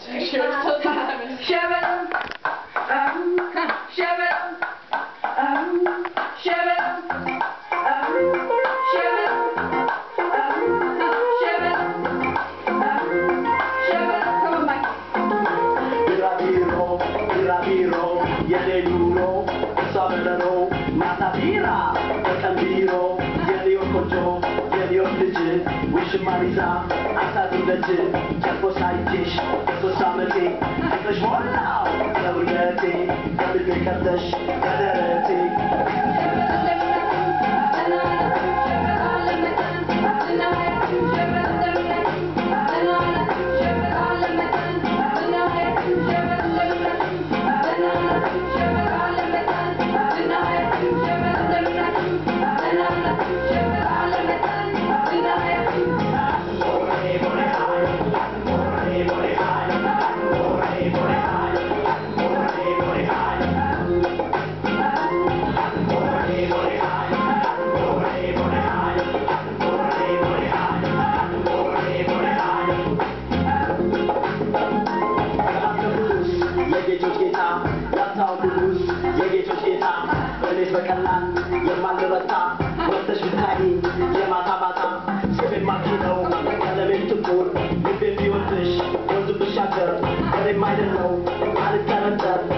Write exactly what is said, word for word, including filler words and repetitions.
Sure, still seven. Seven. Um, seven. Um, seven. Um, seven. Um, seven. Um, seven. Come on, Mike. Biraviro, biraviro, Yeleluro, Savelero, Matavira, Cambiro, Yelio Kojo, Yelio Legit, Wishmarisa, Asadu Legit, Japosaitis, Japosamati, English one now, Gabrielti, Gabriel Kadash, Gadereti. በቀላል የማልረታ ወጥተሽ ብታይ የማታ ማታ ስሜን ማኪነው ቀለሜን ጥቁር ልቤን ቢወድሽ ወንዝ ብሻገር ወሬም አይደለው አልጠረጠር